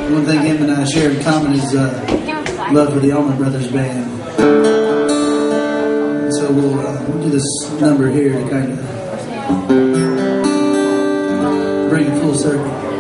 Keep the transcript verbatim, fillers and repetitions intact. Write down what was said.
One thing him and I share in common is uh, love for the Allman Brothers Band. And so we'll, uh, we'll do this number here to kind of bring it full circle.